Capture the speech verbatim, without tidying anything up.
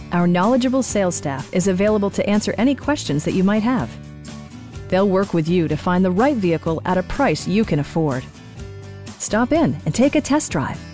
Our knowledgeable sales staff is available to answer any questions that you might have. They'll work with you to find the right vehicle at a price you can afford. Stop in and take a test drive.